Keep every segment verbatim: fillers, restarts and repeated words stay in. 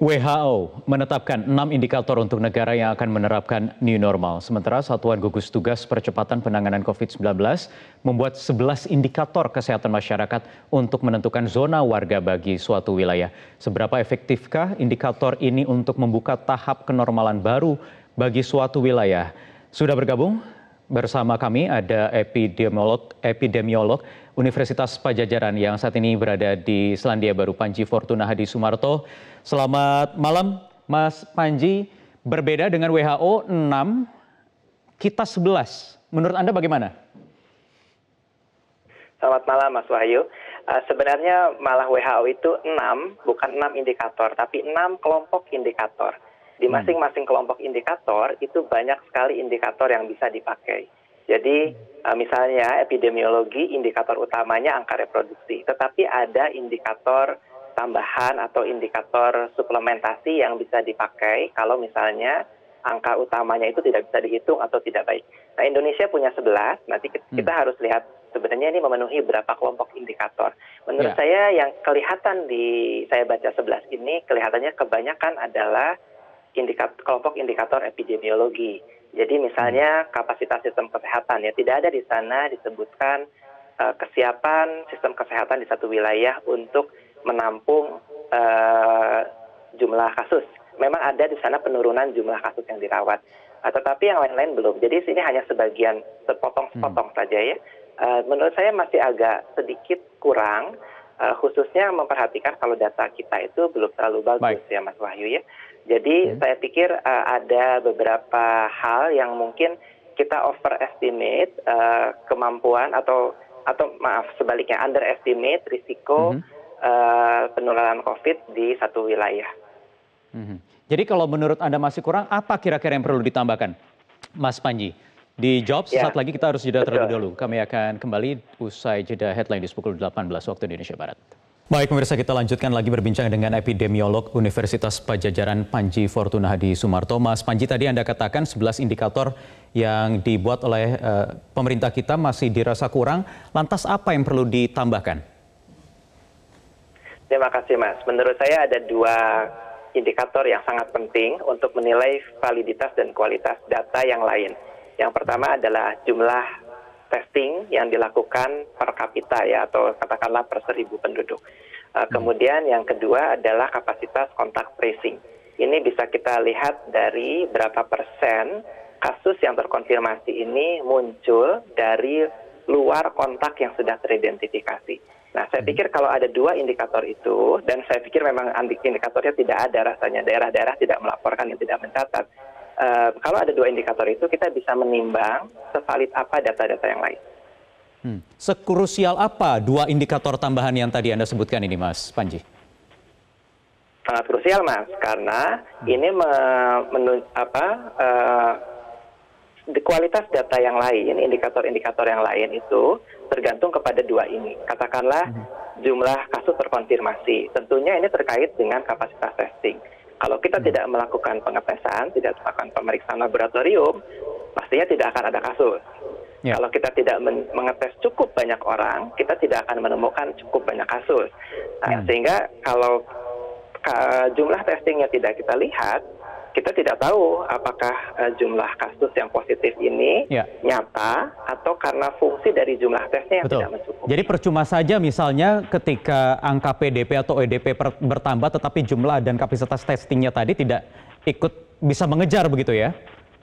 W H O menetapkan enam indikator untuk negara yang akan menerapkan new normal. Sementara Satuan Gugus Tugas Percepatan Penanganan COVID sembilan belas membuat sebelas indikator kesehatan masyarakat untuk menentukan zona warga bagi suatu wilayah. Seberapa efektifkah indikator ini untuk membuka tahap kenormalan baru bagi suatu wilayah? Sudah bergabung bersama kami ada epidemiolog, epidemiolog Universitas Padjadjaran yang saat ini berada di Selandia Baru, Panji Fortuna Hadi Sumarto. Selamat malam, Mas Panji. Berbeda dengan W H O enam, kita sebelas. Menurut Anda bagaimana? Selamat malam, Mas Wahyu. Uh, sebenarnya malah W H O itu enam, bukan enam indikator, tapi enam kelompok indikator. Di masing-masing kelompok indikator itu banyak sekali indikator yang bisa dipakai. Jadi uh, misalnya epidemiologi, indikator utamanya angka reproduksi. Tetapi ada indikator tambahan atau indikator suplementasi yang bisa dipakai kalau misalnya angka utamanya itu tidak bisa dihitung atau tidak baik. Nah, Indonesia punya sebelas, nanti kita hmm. harus lihat sebenarnya ini memenuhi berapa kelompok indikator. Menurut ya. saya yang kelihatan di saya baca sebelas ini kelihatannya kebanyakan adalah indikator, kelompok indikator epidemiologi. Jadi misalnya kapasitas sistem kesehatan, ya tidak ada di sana disebutkan uh, kesiapan sistem kesehatan di satu wilayah untuk menampung uh, jumlah kasus. Memang ada di sana penurunan jumlah kasus yang dirawat, uh, tetapi yang lain-lain belum. Jadi sini hanya sebagian sepotong-sepotong hmm. saja ya. Uh, menurut saya masih agak sedikit kurang, uh, khususnya memperhatikan kalau data kita itu belum terlalu bagus. Baik. Ya Mas Wahyu ya. Jadi hmm. saya pikir uh, ada beberapa hal yang mungkin kita overestimate uh, kemampuan atau atau maaf sebaliknya underestimate risiko hmm. uh, penularan COVID di satu wilayah. Hmm. Jadi kalau menurut Anda masih kurang, apa kira-kira yang perlu ditambahkan, Mas Panji? Dijawab sesaat ya. lagi, kita harus jeda terlebih dahulu. Kami akan kembali usai jeda headline di pukul delapan belas waktu Indonesia Barat. Baik pemirsa, kita lanjutkan lagi berbincang dengan epidemiolog Universitas Padjadjaran Panji Fortuna Hadi Sumarto. Mas Panji, tadi Anda katakan sebelas indikator yang dibuat oleh uh, pemerintah kita masih dirasa kurang. Lantas apa yang perlu ditambahkan? Terima kasih Mas. Menurut saya ada dua indikator yang sangat penting untuk menilai validitas dan kualitas data yang lain. Yang pertama adalah jumlah testing yang dilakukan per kapita ya, atau katakanlah per seribu penduduk. Uh, kemudian yang kedua adalah kapasitas kontak tracing. Ini bisa kita lihat dari berapa persen kasus yang terkonfirmasi ini muncul dari luar kontak yang sudah teridentifikasi. Nah, saya pikir kalau ada dua indikator itu, dan saya pikir memang indikatornya tidak ada rasanya, daerah-daerah tidak melaporkan yang tidak mencatat. Uh, kalau ada dua indikator itu, kita bisa menimbang sevalid apa data-data yang lain. Hmm. Sekrusial apa dua indikator tambahan yang tadi Anda sebutkan ini, Mas Panji? Sangat krusial, Mas, karena hmm. ini me, menu, apa, uh, di kualitas data yang lain, indikator-indikator yang lain itu tergantung kepada dua ini. Katakanlah hmm. jumlah kasus terkonfirmasi, tentunya ini terkait dengan kapasitas testing. Kalau kita hmm. tidak melakukan pengetesan, tidak melakukan pemeriksaan laboratorium, pastinya tidak akan ada kasus. Ya. Kalau kita tidak mengetes cukup banyak orang, kita tidak akan menemukan cukup banyak kasus. Nah, hmm. Sehingga kalau jumlah testingnya tidak kita lihat, kita tidak tahu apakah uh, jumlah kasus yang positif ini ya. nyata atau karena fungsi dari jumlah tesnya yang Betul. tidak mencukupi. Jadi percuma saja misalnya ketika angka P D P atau E D P per, bertambah tetapi jumlah dan kapasitas testingnya tadi tidak ikut bisa mengejar begitu ya?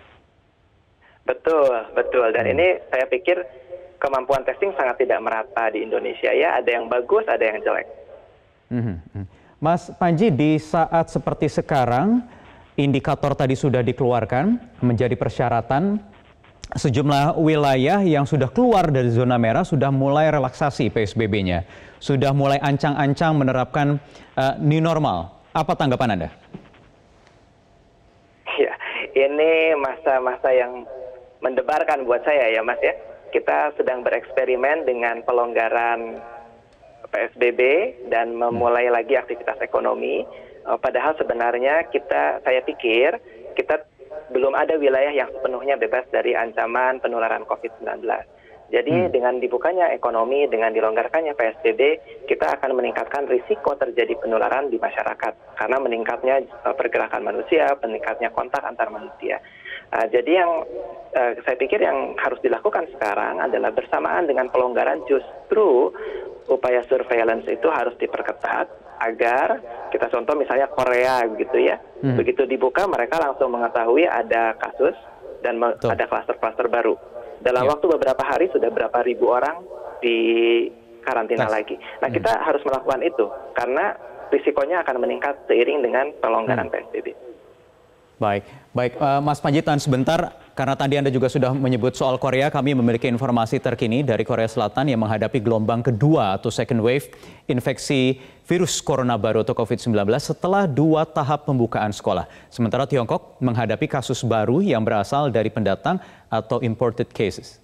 Betul, betul. Dan hmm. ini saya pikir kemampuan testing sangat tidak merata di Indonesia ya. Ada yang bagus, ada yang jelek. Hmm. Mas Panji, di saat seperti sekarang, indikator tadi sudah dikeluarkan menjadi persyaratan, sejumlah wilayah yang sudah keluar dari zona merah sudah mulai relaksasi P S B B-nya. Sudah mulai ancang-ancang menerapkan uh, new normal. Apa tanggapan Anda? Ya, ini masa-masa yang mendebarkan buat saya ya Mas ya. Kita sedang bereksperimen dengan pelonggaran P S B B dan memulai hmm. lagi aktivitas ekonomi. Padahal sebenarnya kita, saya pikir kita belum ada wilayah yang sepenuhnya bebas dari ancaman penularan COVID sembilan belas. Jadi Hmm. dengan dibukanya ekonomi, dengan dilonggarkannya P S B B, kita akan meningkatkan risiko terjadi penularan di masyarakat karena meningkatnya uh, pergerakan manusia, meningkatnya kontak antar manusia. Uh, jadi yang uh, saya pikir yang harus dilakukan sekarang adalah bersamaan dengan pelonggaran justru upaya surveillance itu harus diperketat agar kita contoh misalnya Korea gitu ya, Hmm. begitu dibuka mereka langsung mengetahui ada kasus dan me- Betul. ada klaster-klaster baru. Dalam Ya. waktu beberapa hari sudah berapa ribu orang di karantina Tes. lagi. Nah, kita harus melakukan itu karena risikonya akan meningkat seiring dengan pelonggaran P S B B. Baik, baik Eh, Mas Panji, tahan sebentar karena tadi Anda juga sudah menyebut soal Korea, kami memiliki informasi terkini dari Korea Selatan yang menghadapi gelombang kedua atau second wave infeksi virus corona baru atau covid sembilan belas setelah dua tahap pembukaan sekolah. Sementara Tiongkok menghadapi kasus baru yang berasal dari pendatang atau imported cases.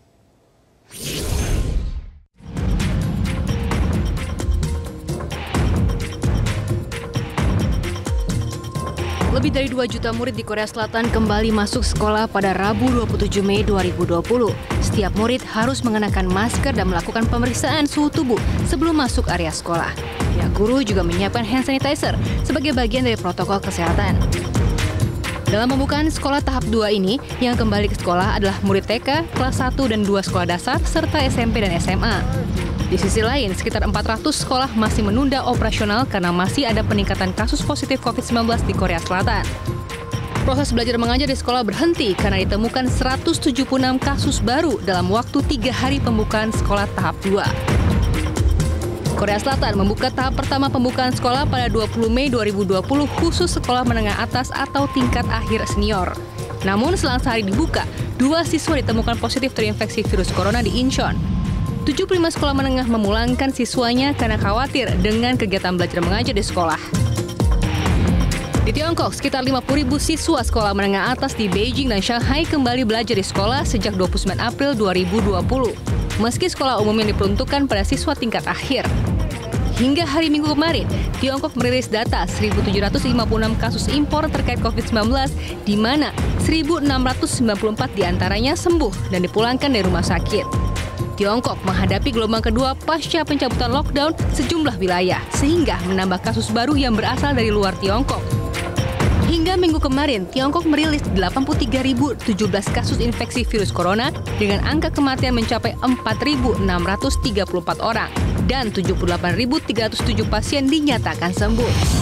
Lebih dari dua juta murid di Korea Selatan kembali masuk sekolah pada Rabu dua puluh tujuh Mei dua ribu dua puluh. Setiap murid harus mengenakan masker dan melakukan pemeriksaan suhu tubuh sebelum masuk area sekolah. Pihak guru juga menyiapkan hand sanitizer sebagai bagian dari protokol kesehatan. Dalam pembukaan sekolah tahap dua ini, yang kembali ke sekolah adalah murid T K, kelas satu dan dua sekolah dasar, serta S M P dan S M A. Di sisi lain, sekitar empat ratus sekolah masih menunda operasional karena masih ada peningkatan kasus positif covid sembilan belas di Korea Selatan. Proses belajar mengajar di sekolah berhenti karena ditemukan seratus tujuh puluh enam kasus baru dalam waktu tiga hari pembukaan sekolah tahap dua. Korea Selatan membuka tahap pertama pembukaan sekolah pada dua puluh Mei dua ribu dua puluh khusus sekolah menengah atas atau tingkat akhir senior. Namun selang sehari dibuka, dua siswa ditemukan positif terinfeksi virus corona di Incheon. tujuh puluh lima sekolah menengah memulangkan siswanya karena khawatir dengan kegiatan belajar mengajar di sekolah. Di Tiongkok, sekitar lima puluh ribu siswa sekolah menengah atas di Beijing dan Shanghai kembali belajar di sekolah sejak dua puluh sembilan April dua ribu dua puluh. Meski sekolah umum yang diperuntukkan pada siswa tingkat akhir. Hingga hari Minggu kemarin, Tiongkok merilis data seribu tujuh ratus lima puluh enam kasus impor terkait covid sembilan belas, di mana seribu enam ratus sembilan puluh empat diantaranya sembuh dan dipulangkan dari rumah sakit. Tiongkok menghadapi gelombang kedua pasca pencabutan lockdown sejumlah wilayah, sehingga menambah kasus baru yang berasal dari luar Tiongkok. Hingga minggu kemarin, Tiongkok merilis delapan puluh tiga ribu tujuh belas kasus infeksi virus corona dengan angka kematian mencapai empat ribu enam ratus tiga puluh empat orang dan tujuh puluh delapan ribu tiga ratus tujuh pasien dinyatakan sembuh.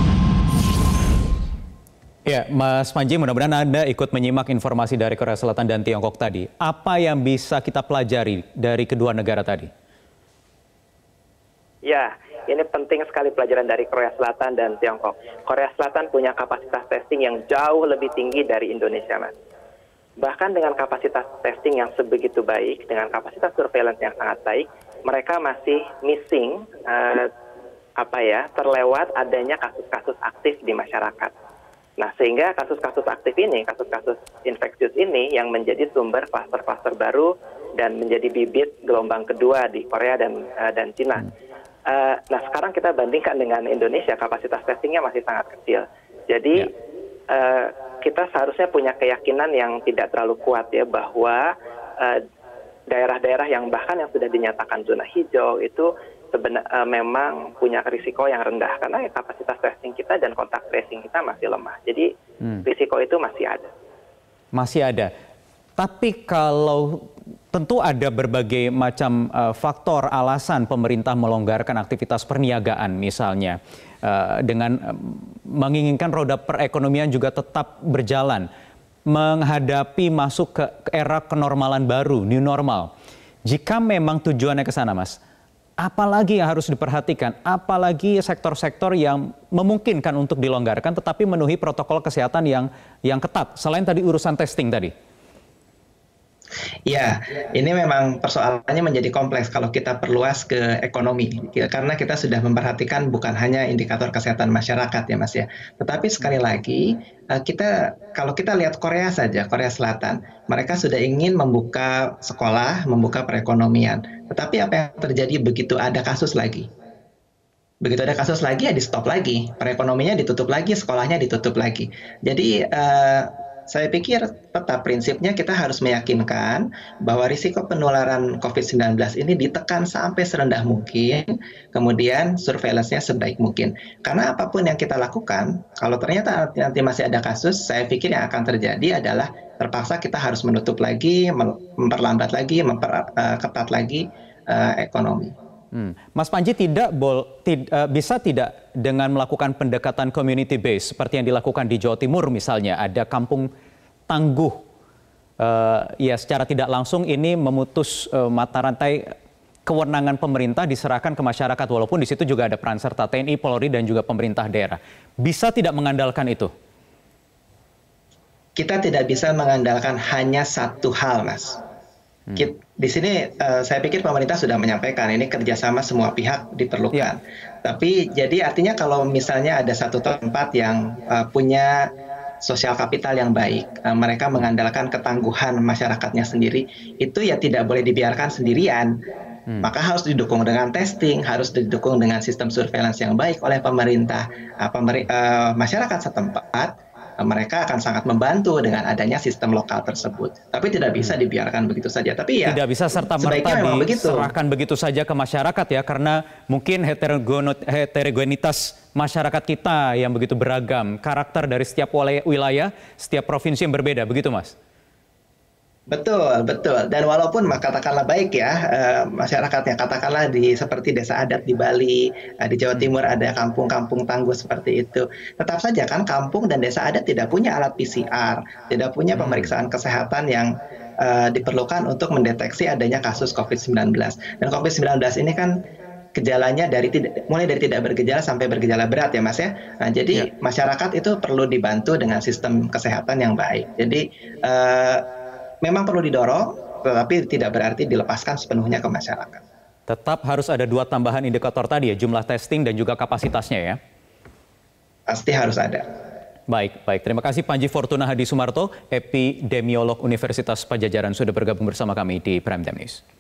Ya, Mas Panji, mudah-mudahan Anda ikut menyimak informasi dari Korea Selatan dan Tiongkok tadi. Apa yang bisa kita pelajari dari kedua negara tadi? Ya, ini penting sekali pelajaran dari Korea Selatan dan Tiongkok. Korea Selatan punya kapasitas testing yang jauh lebih tinggi dari Indonesia, Mas. Bahkan dengan kapasitas testing yang sebegitu baik, dengan kapasitas surveillance yang sangat baik, mereka masih missing, uh, apa ya, terlewat adanya kasus-kasus aktif di masyarakat. Nah, sehingga kasus-kasus aktif ini, kasus-kasus infeksius ini yang menjadi sumber klaster-klaster baru dan menjadi bibit gelombang kedua di Korea dan uh, dan Cina. Uh, nah, sekarang kita bandingkan dengan Indonesia, kapasitas testingnya masih sangat kecil. Jadi, ya. uh, kita seharusnya punya keyakinan yang tidak terlalu kuat ya, bahwa uh, daerah-daerah yang bahkan yang sudah dinyatakan zona hijau itu sebenarnya uh, memang punya risiko yang rendah karena ya, kapasitas testing kita dan kontak tracing kita masih lemah. Jadi hmm. risiko itu masih ada. Masih ada. Tapi kalau tentu ada berbagai macam uh, faktor alasan pemerintah melonggarkan aktivitas perniagaan misalnya uh, dengan uh, menginginkan roda perekonomian juga tetap berjalan menghadapi masuk ke era kenormalan baru, new normal. Jika memang tujuannya ke sana, Mas, apalagi yang harus diperhatikan, apalagi sektor-sektor yang memungkinkan untuk dilonggarkan tetapi memenuhi protokol kesehatan yang yang ketat, selain tadi urusan testing tadi? Ya, ini memang persoalannya menjadi kompleks kalau kita perluas ke ekonomi, karena kita sudah memperhatikan bukan hanya indikator kesehatan masyarakat ya Mas ya, tetapi sekali lagi kita kalau kita lihat Korea saja, Korea Selatan, mereka sudah ingin membuka sekolah, membuka perekonomian, tetapi apa yang terjadi begitu ada kasus lagi? Begitu ada kasus lagi ya di stop lagi, perekonomiannya ditutup lagi, sekolahnya ditutup lagi. Jadi uh, saya pikir tetap prinsipnya kita harus meyakinkan bahwa risiko penularan covid sembilan belas ini ditekan sampai serendah mungkin, kemudian surveillance-nya sebaik mungkin. Karena apapun yang kita lakukan, kalau ternyata nanti masih ada kasus, saya pikir yang akan terjadi adalah terpaksa kita harus menutup lagi, memperlambat lagi, memperketat lagi uh, ekonomi. Hmm. Mas Panji tidak bol, tid, uh, bisa tidak dengan melakukan pendekatan community base seperti yang dilakukan di Jawa Timur misalnya, ada kampung tangguh, uh, ya secara tidak langsung ini memutus uh, mata rantai kewenangan pemerintah diserahkan ke masyarakat, walaupun di situ juga ada peran serta T N I, Polri dan juga pemerintah daerah. Bisa tidak mengandalkan itu? Kita tidak bisa mengandalkan hanya satu hal, Mas. Hmm. Di sini uh, saya pikir pemerintah sudah menyampaikan ini kerjasama semua pihak diperlukan. Ya. Tapi jadi artinya kalau misalnya ada satu tempat yang uh, punya sosial kapital yang baik, uh, mereka mengandalkan ketangguhan masyarakatnya sendiri, itu ya tidak boleh dibiarkan sendirian. Hmm. Maka harus didukung dengan testing, harus didukung dengan sistem surveillance yang baik oleh pemerintah. Uh, pemer uh, masyarakat setempat mereka akan sangat membantu dengan adanya sistem lokal tersebut. Tapi tidak bisa dibiarkan begitu saja. Tapi ya tidak bisa serta-merta diserahkan begitu saja ke masyarakat ya, karena mungkin heterogenitas masyarakat kita yang begitu beragam, karakter dari setiap wilayah, setiap provinsi yang berbeda, begitu Mas? Betul, betul. Dan walaupun katakanlah baik ya eh, masyarakatnya, katakanlah di seperti desa adat di Bali, eh, di Jawa Timur ada kampung-kampung tangguh seperti itu. Tetap saja kan kampung dan desa adat tidak punya alat P C R, tidak punya pemeriksaan kesehatan yang eh, diperlukan untuk mendeteksi adanya kasus covid sembilan belas. Dan covid sembilan belas ini kan gejalanya dari tidak, mulai dari tidak bergejala sampai bergejala berat ya Mas ya. Nah, jadi ya. Masyarakat itu perlu dibantu dengan sistem kesehatan yang baik. Jadi eh, memang perlu didorong, tetapi tidak berarti dilepaskan sepenuhnya ke masyarakat. Tetap harus ada dua tambahan indikator tadi ya, jumlah testing dan juga kapasitasnya ya? Pasti harus ada. Baik, baik. Terima kasih Panji Fortuna Hadi Sumarto, epidemiolog Universitas Padjadjaran sudah bergabung bersama kami di Prime Time News.